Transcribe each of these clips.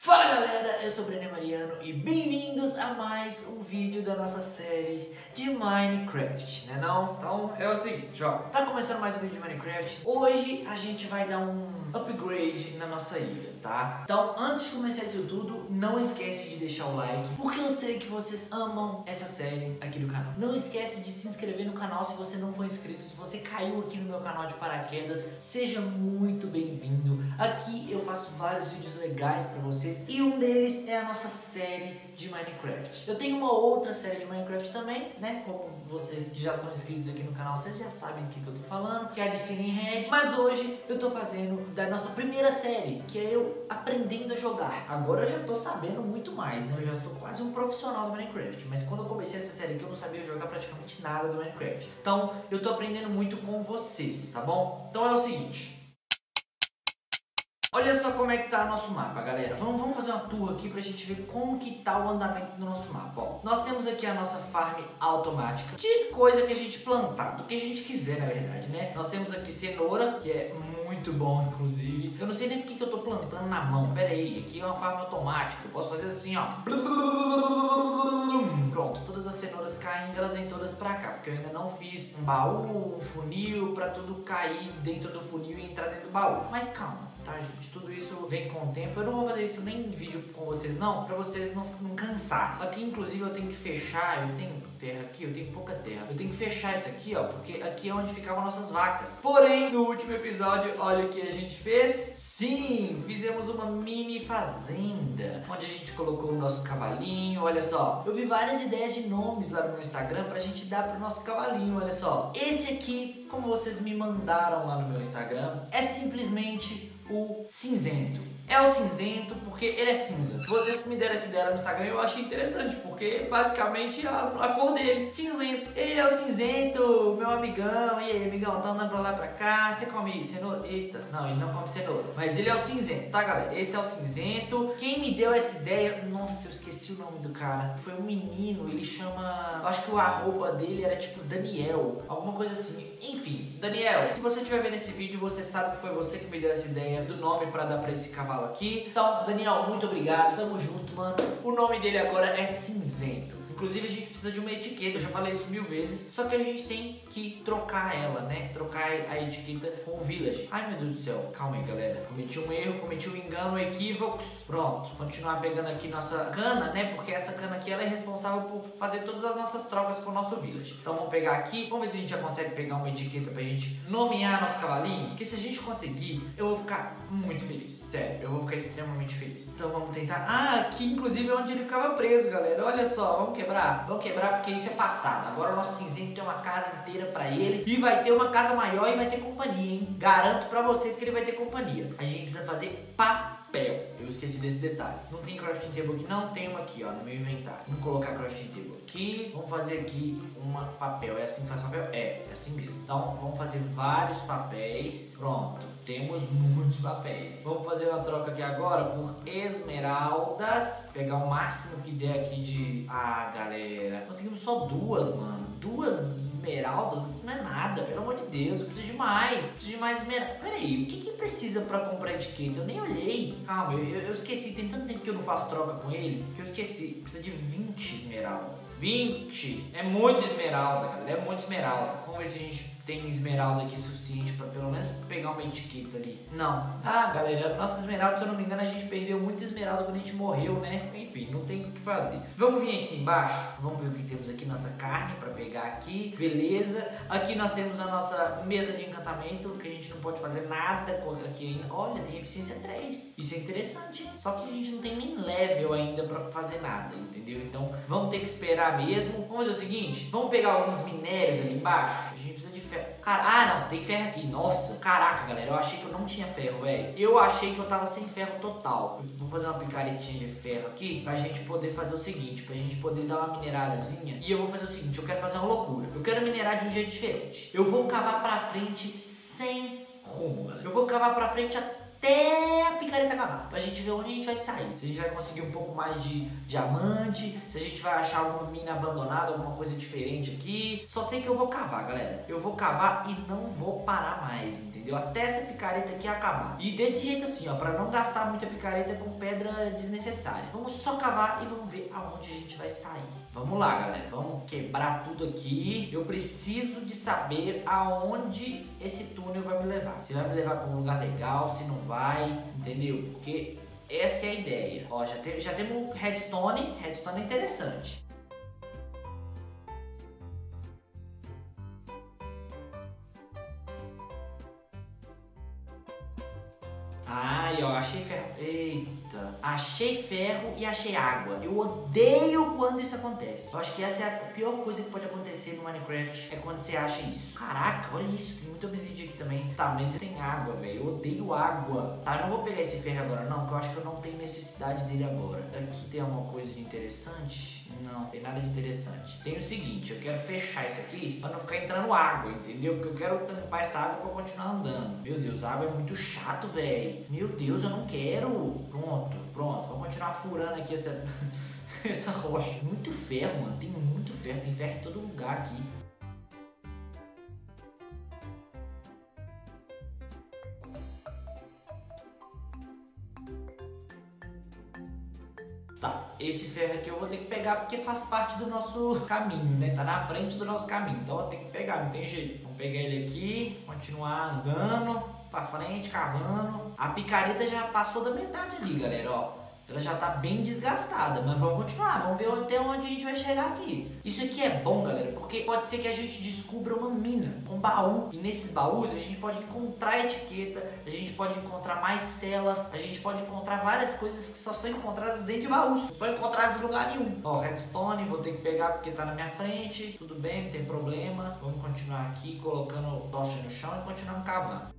Fala galera, eu sou o Brenner Mariano e bem-vindos a mais um vídeo da nossa série de Minecraft, né não? Então é o seguinte, ó, tá começando mais um vídeo de Minecraft. Hoje a gente vai dar um upgrade na nossa ilha, tá? Então antes de começar isso tudo, não esquece de deixar o like, porque eu sei que vocês amam essa série aqui do canal. Não esquece de se inscrever no canal se você não for inscrito. Se você caiu aqui no meu canal de paraquedas, seja muito bem-vindo. Aqui eu faço vários vídeos legais pra vocês e um deles é a nossa série de Minecraft. Eu tenho uma outra série de Minecraft também, né? Como vocês que já são inscritos aqui no canal, vocês já sabem do que eu tô falando, que é a de Cine Red. Mas hoje eu tô fazendo da nossa primeira série, que é eu aprendendo a jogar. Agora eu já tô sabendo muito mais, né? Eu já sou quase um profissional do Minecraft. Mas quando eu comecei essa série aqui, eu não sabia jogar praticamente nada do Minecraft. Então eu tô aprendendo muito com vocês, tá bom? Então é o seguinte. Olha só como é que tá o nosso mapa, galera. Vamos fazer uma tour aqui pra gente ver como que tá o andamento do nosso mapa. Ó, nós temos aqui a nossa farm automática de coisa que a gente plantar, do que a gente quiser, na verdade, né? Nós temos aqui cenoura, que é muito bom, inclusive. Eu não sei nem porque que eu tô plantando na mão. Pera aí, aqui é uma farm automática. Eu posso fazer assim, ó. Pronto, todas as cenouras caem, elas vêm todas pra cá, porque eu ainda não fiz um baú, um funil, pra tudo cair dentro do funil e entrar dentro do baú. Mas calma. Tá, gente? Tudo isso vem com o tempo. Eu não vou fazer isso nem em vídeo com vocês, não, pra vocês não cansar. Aqui, inclusive, eu tenho que fechar. Eu tenho terra aqui, eu tenho pouca terra. Eu tenho que fechar isso aqui, ó, porque aqui é onde ficavam nossas vacas. Porém, no último episódio, olha o que a gente fez. Sim, fizemos uma mini fazenda, onde a gente colocou o nosso cavalinho. Olha só, eu vi várias ideias de nomes lá no meu Instagram pra gente dar pro nosso cavalinho. Olha só, esse aqui, como vocês me mandaram lá no meu Instagram, é simplesmente o cinzento. É o cinzento porque ele é cinza. Vocês que me deram essa ideia no Instagram, eu achei interessante, porque basicamente a cor dele, cinzento. Ele é o cinzento, meu amigão. E aí, amigão, tá andando pra lá pra cá. Você come cenoura? Eita, não, ele não come cenoura. Mas ele é o cinzento, tá, galera? Esse é o cinzento. Quem me deu essa ideia, nossa, eu esqueci o nome do cara. Foi um menino, ele chama... Eu acho que o arroba dele era tipo Daniel, alguma coisa assim. Enfim, Daniel, se você estiver vendo esse vídeo, você sabe que foi você que me deu essa ideia do nome pra dar pra esse cavalo aqui. Então, Daniel, muito obrigado, tamo junto, mano. O nome dele agora é Cinzento. Inclusive, a gente precisa de uma etiqueta, eu já falei isso 1000 vezes, só que a gente tem que trocar ela, né? Trocar a etiqueta com o Village. Ai, meu Deus do céu, calma aí, galera. Cometi um erro, cometi um engano, equívocos. Pronto, continuar pegando aqui nossa cana, né? Porque essa cana aqui, ela é responsável por fazer todas as nossas trocas com o nosso Village. Então, vamos pegar aqui, vamos ver se a gente já consegue pegar uma etiqueta pra gente nomear nosso cavalinho. Porque se a gente conseguir, eu vou ficar muito feliz. Sério, eu vou ficar extremamente feliz. Então, vamos tentar. Ah, aqui, inclusive, é onde ele ficava preso, galera. Olha só, vamos quebrar. Vamos quebrar porque isso é passado. Agora o nosso cinzento tem uma casa inteira pra ele. E vai ter uma casa maior e vai ter companhia, hein? Garanto pra vocês que ele vai ter companhia. A gente precisa fazer papel. Eu esqueci desse detalhe. Não tem crafting table aqui? Não, tem uma aqui, ó, no meu inventário. Vamos colocar crafting table aqui. Vamos fazer aqui uma papel. É assim que faz papel? É assim mesmo. Então, vamos fazer vários papéis. Pronto. Temos muitos papéis. Vamos fazer uma troca aqui agora por esmeraldas. Pegar o máximo que der aqui de... Ah, galera. Conseguimos só duas, mano. 2 esmeraldas? Isso não é nada. Pelo amor de Deus. Eu preciso de mais. Eu preciso de mais esmeraldas. Pera aí. O que precisa pra comprar etiqueta? Eu nem olhei. Calma. Eu esqueci. Tem tanto tempo que eu não faço troca com ele que eu esqueci. Precisa de 20 esmeraldas. 20! É muita esmeralda, galera. É muita esmeralda. Vamos ver se a gente tem esmeralda aqui suficiente pra pelo menos pegar uma etiqueta ali. Não. Ah, galera, nossa esmeralda, se eu não me engano, a gente perdeu muita esmeralda quando a gente morreu, né? Enfim, não tem o que fazer. Vamos vir aqui embaixo. Vamos ver o que temos aqui. Nossa carne pra pegar aqui. Beleza. Aqui nós temos a nossa mesa de encantamento, que a gente não pode fazer nada aqui ainda. Olha, tem eficiência 3. Isso é interessante, hein? Só que a gente não tem nem level ainda pra fazer nada, entendeu? Então, vamos ter que esperar mesmo. Vamos fazer o seguinte. Vamos pegar alguns minérios ali embaixo. A gente precisa de ferro. Cara, ah não, tem ferro aqui. Nossa, caraca, galera, eu achei que eu não tinha ferro, velho. Eu achei que eu tava sem ferro total. Vou fazer uma picaretinha de ferro aqui pra gente poder fazer o seguinte, pra gente poder dar uma mineradazinha. E eu vou fazer o seguinte, eu quero fazer uma loucura. Eu quero minerar de um jeito diferente. Eu vou cavar pra frente sem rumo, galera. Eu vou cavar pra frente até a picareta acabar. Pra gente ver onde a gente vai sair. Se a gente vai conseguir um pouco mais de diamante, se a gente vai achar alguma mina abandonada, alguma coisa diferente aqui. Só sei que eu vou cavar, galera. Eu vou cavar e não vou parar mais, entendeu? Até essa picareta aqui acabar. E desse jeito assim, ó, pra não gastar muita picareta com pedra desnecessária. Vamos só cavar e vamos ver aonde a gente vai sair. Vamos lá, galera. Vamos quebrar tudo aqui. Eu preciso de saber aonde esse túnel vai me levar. Se vai me levar pra um lugar legal, se não vai, entendeu? Porque essa é a ideia. Ó, já temos redstone. Redstone é interessante. Ai, ó, achei ferro. Eita. Achei ferro e achei água. Eu odeio quando isso acontece. Eu acho que essa é a pior coisa que pode acontecer no Minecraft. É quando você acha isso. Caraca, olha isso. Tem muita obsidian aqui também. Tá, mas tem água, velho. Eu odeio água. Tá, eu não vou pegar esse ferro agora não, porque eu acho que eu não tenho necessidade dele agora. Aqui tem alguma coisa de interessante? Não, tem nada de interessante. Tem o seguinte, eu quero fechar isso aqui pra não ficar entrando água, entendeu? Porque eu quero tampar essa água pra continuar andando. Meu Deus, a água é muito chato, velho. Meu Deus, eu não quero. Pronto. Vamos continuar furando aqui essa, essa rocha. Muito ferro, mano. Tem muito ferro. Tem ferro em todo lugar aqui. Tá, esse ferro aqui eu vou ter que pegar porque faz parte do nosso caminho, né? Tá na frente do nosso caminho, então eu tenho que pegar, não tem jeito. Vamos pegar ele aqui, continuar andando pra frente, cavando. A picareta já passou da metade ali, galera, ó. Ela já tá bem desgastada, mas vamos continuar, vamos ver até onde a gente vai chegar aqui. Isso aqui é bom, galera, porque pode ser que a gente descubra uma mina com baú. E nesses baús a gente pode encontrar etiqueta, a gente pode encontrar mais celas, a gente pode encontrar várias coisas que só são encontradas dentro de baús, não são encontradas em lugar nenhum. Ó, redstone, vou ter que pegar porque tá na minha frente, tudo bem, não tem problema. Vamos continuar aqui colocando tocha no chão e continuando cavando.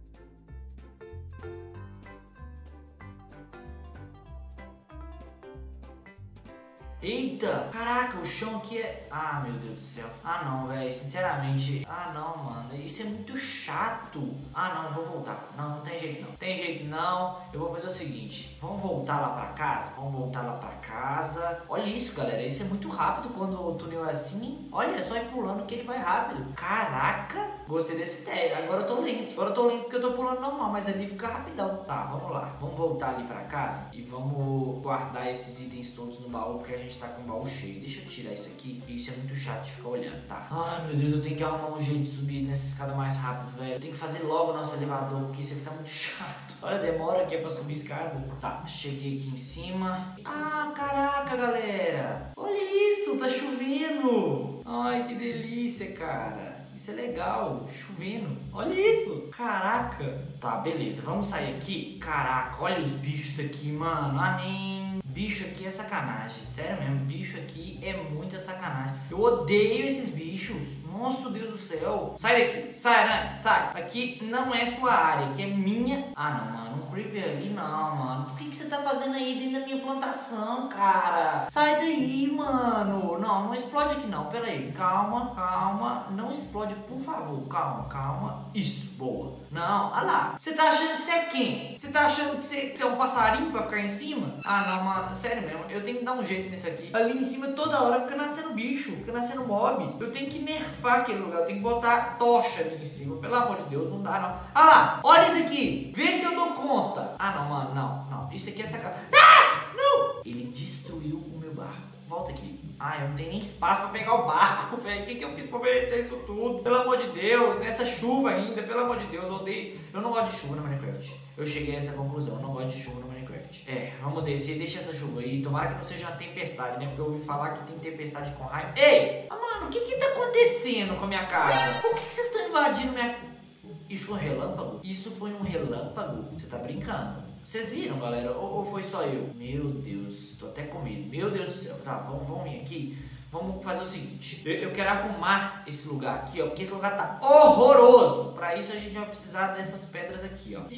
Eita, caraca, o chão aqui é... Ah, meu Deus do céu. Ah, não, velho, sinceramente. Ah, não, mano, isso é muito chato. Ah, não, eu vou voltar. Não tem jeito não. Tem jeito não. Eu vou fazer o seguinte. Vamos voltar lá pra casa? Vamos voltar lá pra casa. Olha isso, galera. Isso é muito rápido quando o túnel é assim. Olha, é só ir pulando que ele vai rápido. Caraca, gostei dessa ideia. Agora eu tô lento. Porque eu tô pulando normal, mas ali fica rapidão. Tá, vamos lá. Vamos voltar ali pra casa e vamos guardar esses itens todos no baú, porque a gente tá com o baú cheio. Deixa eu tirar isso aqui, porque isso é muito chato de ficar olhando, tá? Ai, meu Deus, eu tenho que arrumar um jeito de subir nessa escada mais rápido, velho. Eu tenho que fazer logo o nosso elevador, porque isso aqui tá muito chato. Olha a demora que é pra subir a escada. Tá, cheguei aqui em cima. Ah, caraca, galera. Olha isso, tá chovendo. Ai, que delícia, cara. Isso é legal, chovendo. Olha isso. Caraca. Tá, beleza. Vamos sair aqui. Caraca, olha os bichos aqui, mano. Ah, nem... Bicho aqui é sacanagem. Sério mesmo, bicho aqui é muita sacanagem. Eu odeio esses bichos. Nossa, Deus do céu. Sai daqui. Sai, né? Sai. Aqui não é sua área, aqui é minha. Ah, não, mano. Um creeper ali, não, mano. Por que você tá fazendo aí dentro da minha plantação, cara? Sai daí, mano. Não, não explode aqui não. Pera aí. Calma, calma. Não explode, por favor. Calma, calma. Isso, boa. Não, olha lá. Você tá achando que você é quem? Você tá achando que você é um passarinho pra ficar em cima? Ah, não, mano. Sério mesmo. Eu tenho que dar um jeito nisso aqui. Ali em cima toda hora fica nascendo bicho. Fica nascendo mob. Eu tenho que nerfar aquele lugar. Eu tenho que botar tocha ali em cima. Pelo amor de Deus, não dá não. Olha lá. Olha isso aqui. Vê se eu dou conta. Ah, não, mano. Não, não. Isso aqui é sacanagem. Ah! Não! Ele destruiu o meu barco. Volta aqui. Ah, eu não tenho nem espaço pra pegar o barco, velho. O que eu fiz pra merecer isso tudo? Pelo amor de Deus, nessa chuva ainda, pelo amor de Deus, eu odeio. Eu não gosto de chuva no Minecraft. Eu cheguei a essa conclusão, eu não gosto de chuva no Minecraft. É, vamos descer, deixa essa chuva aí. Tomara que não seja uma tempestade, né? Porque eu ouvi falar que tem tempestade com raio. Ei! Ah, mano, o que tá acontecendo com a minha casa? Por que vocês estão invadindo minha... Isso foi um relâmpago? Isso foi um relâmpago? Você tá brincando? Vocês viram, galera? Ou foi só eu? Meu Deus, tô até com medo. Meu Deus do céu. Tá, vamos vir aqui. Vamos fazer o seguinte. Eu quero arrumar esse lugar aqui, ó. Porque esse lugar tá horroroso. Pra isso a gente vai precisar dessas pedras aqui, ó. Deixa eu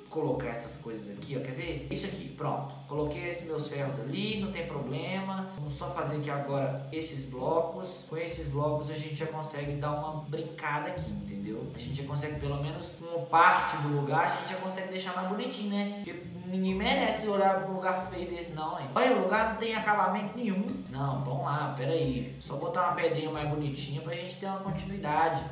colocar essas coisas aqui, ó, quer ver? Isso aqui, pronto. Coloquei esses meus ferros ali, não tem problema. Vamos só fazer aqui agora esses blocos. Com esses blocos a gente já consegue dar uma brincada aqui, entendeu? A gente já consegue pelo menos uma parte do lugar, a gente já consegue deixar mais bonitinho, né? Porque ninguém merece olhar pra um lugar feio desse não, hein? Olha, o lugar não tem acabamento nenhum. Não, vamos lá, pera aí. Só botar uma pedrinha mais bonitinha pra gente ter uma continuidade.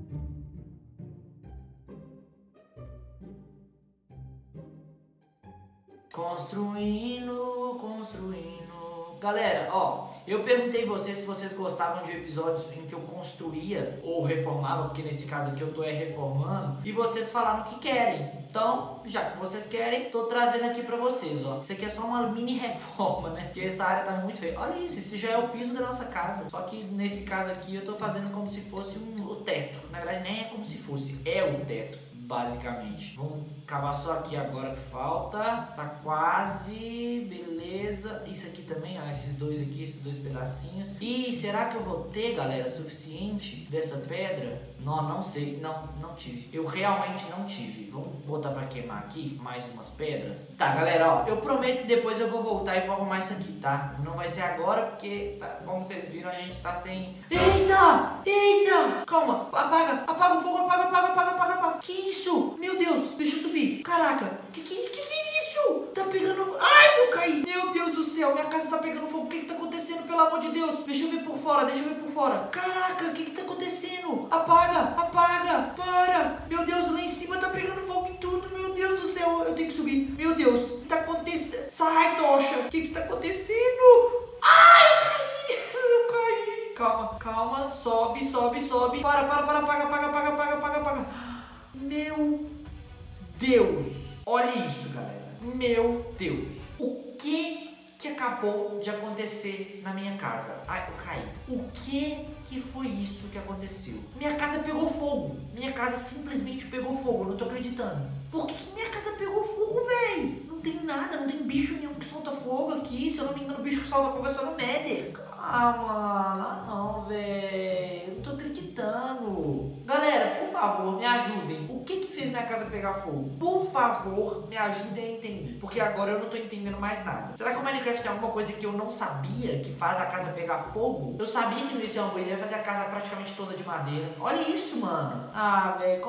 Construindo, construindo. Galera, ó, eu perguntei vocês se vocês gostavam de episódios em que eu construía ou reformava, porque nesse caso aqui eu tô reformando, e vocês falaram que querem. Então, já que vocês querem, tô trazendo aqui pra vocês, ó. Isso aqui é só uma mini reforma, né? Porque essa área tá muito feia. Olha isso, esse já é o piso da nossa casa. Só que nesse caso aqui eu tô fazendo como se fosse o teto. Na verdade nem é como se fosse, é o teto, basicamente. Vamos acabar só aqui agora que falta. Tá quase, beleza. Isso aqui também, ó, esses dois aqui, esses dois pedacinhos. E será que eu vou ter, galera, suficiente dessa pedra? Não sei, não tive. Eu realmente não tive. Vamos botar pra queimar aqui mais umas pedras. Tá, galera, ó, eu prometo que depois eu vou voltar e vou arrumar isso aqui, tá? Não vai ser agora porque, como vocês viram, a gente tá sem... Eita! Eita! Calma, apaga o fogo, apaga. Que isso? Meu Deus, deixa eu subir. Caraca, que é isso? Tá pegando... Ai, vou cair. Meu Deus do céu, minha casa tá pegando fogo. O que tá acontecendo, pelo amor de Deus? Deixa eu ver por fora. Caraca, o que tá acontecendo? Apaga, para. Meu Deus, lá em cima tá pegando fogo em tudo. Meu Deus do céu, eu tenho que subir. Meu Deus, o que tá acontecendo? Sai, tocha. O que tá acontecendo? Ai, eu caí. Calma, sobe. Para, apaga. Meu Deus, olha isso, galera. Meu Deus, o que acabou de acontecer na minha casa? Ai, eu caí. O que foi isso que aconteceu? Minha casa pegou fogo. Minha casa simplesmente pegou fogo. Eu não tô acreditando. Por que minha casa pegou fogo, velho? Não tem nada, não tem bicho nenhum que solta fogo aqui. Se eu não me engano, o bicho que solta fogo é só no Nether. Ah, mano, não, velho. Não tô acreditando. Galera, por favor, me ajudem. O que fez minha casa pegar fogo? Por favor, me ajudem a entender. Porque agora eu não tô entendendo mais nada. Será que o Minecraft tem alguma coisa que eu não sabia que faz a casa pegar fogo? Eu sabia que não ia ser uma boa ideia fazer a casa praticamente toda de madeira. Olha isso, mano. Ah, velho.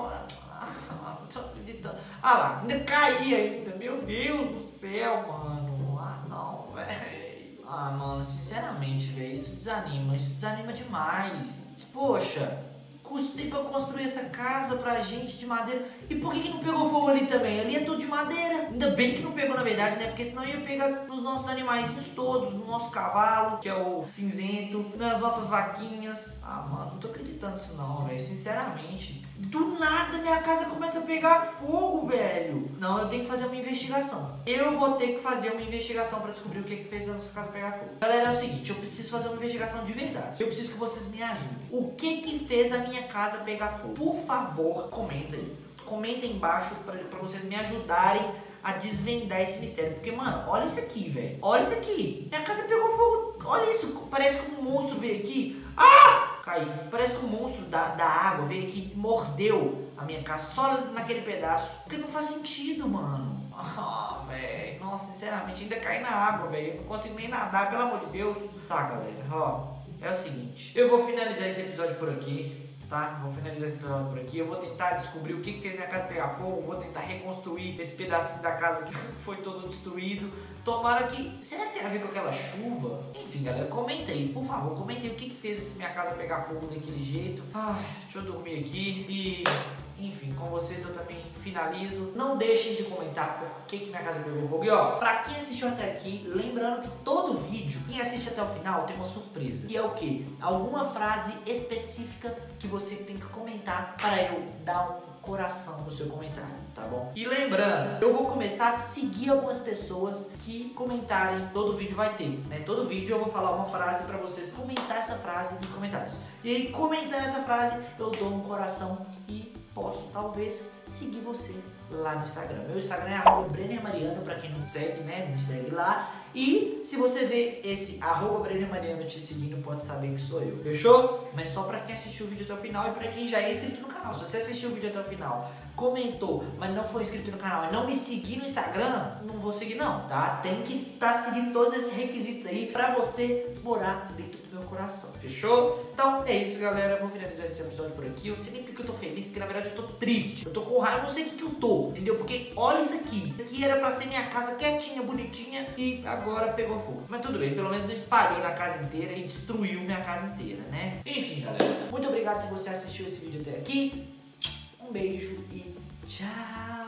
Não tô acreditando. Ah lá, ainda caí ainda. Meu Deus do céu, mano. Ah, não, velho. Ah, mano, sinceramente, velho, isso desanima demais. Poxa, custei pra construir essa casa pra gente de madeira. E por que não pegou fogo ali também? Ali é tudo de madeira. Ainda bem que não pegou, na verdade, né? Porque senão ia pegar nos nossos animaizinhos todos, no nosso cavalo, que é o cinzento, nas nossas vaquinhas. Ah, mano, não tô acreditando nisso não, velho. Sinceramente. Do nada minha casa começa a pegar fogo, velho. Não, eu tenho que fazer uma investigação. Eu vou ter que fazer uma investigação pra descobrir o que fez a nossa casa pegar fogo. Galera, é o seguinte, eu preciso fazer uma investigação de verdade. Eu preciso que vocês me ajudem. O que fez a minha casa pegar fogo? Por favor, comentem. Comentem embaixo pra vocês me ajudarem a desvendar esse mistério. Porque, mano, olha isso aqui, velho. Olha isso aqui. Minha casa pegou fogo. Olha isso. Parece que um monstro veio aqui. Ah! Caí. Parece que o monstro da água veio aqui e mordeu a minha casa só naquele pedaço. Porque não faz sentido, mano. Ah, velho. Nossa, sinceramente, ainda caí na água, velho. Eu não consigo nem nadar, pelo amor de Deus. Tá, galera, ó. É o seguinte. Eu vou finalizar esse episódio por aqui. Tá? Vou finalizar esse episódio por aqui. Eu vou tentar descobrir o que fez minha casa pegar fogo. Vou tentar reconstruir esse pedacinho da casa que foi todo destruído. Tomara que... Será que tem a ver com aquela chuva? Enfim, galera, comenta aí. Por favor, comenta aí o que fez minha casa pegar fogo daquele jeito. Ai, deixa eu dormir aqui. E... enfim, com vocês eu também finalizo. Não deixem de comentar por que minha casa pegou fogo. E ó, pra quem assistiu até aqui, lembrando que todo vídeo, quem assiste até o final tem uma surpresa. Que é o quê? Alguma frase específica que você tem que comentar para eu dar um coração no seu comentário, tá bom? E lembrando, eu vou começar a seguir algumas pessoas que comentarem. Todo vídeo vai ter, né? Todo vídeo eu vou falar uma frase pra vocês comentar essa frase nos comentários. E aí, comentando essa frase, eu dou um coração e posso, talvez, seguir você lá no Instagram. Meu Instagram é @BrennerMariano, pra quem não segue, né? Me segue lá. E se você vê esse @BrennerMariano te seguindo, pode saber que sou eu. Fechou? Mas só pra quem assistiu o vídeo até o final e pra quem já é inscrito no canal. Se você assistiu o vídeo até o final, comentou, mas não foi inscrito no canal e não me seguir no Instagram, não vou seguir não, tá? Tem que estar seguindo todos esses requisitos aí pra você morar dentro do meu coração, fechou? Então é isso, galera, eu vou finalizar esse episódio por aqui. Eu não sei nem porque eu tô feliz, porque na verdade eu tô triste, eu tô com raiva, eu não sei o que eu tô, entendeu? Porque olha isso aqui era pra ser minha casa quietinha, bonitinha e agora pegou fogo. Mas tudo bem, pelo menos não espalhou na casa inteira e destruiu minha casa inteira, né? Enfim, galera, muito obrigado se você assistiu esse vídeo até aqui. Um beijo e tchau!